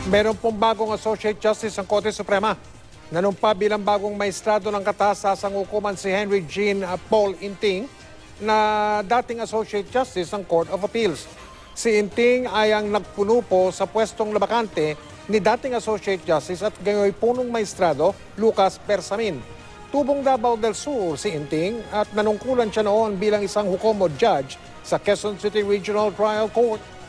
Meron pong bagong Associate Justice ng Korte Suprema. Nanumpa bilang bagong maestrado ng katasasang hukuman si Henry Jean Paul Inting na dating Associate Justice ng Court of Appeals. Si Inting ay ang nagpuno po sa pwestong labakante ni dating Associate Justice at gayoy punong maestrado Lucas Bersamin. Tubong Davao del Sur si Inting at nanungkulan siya noon bilang isang hukom o judge sa Quezon City Regional Trial Court.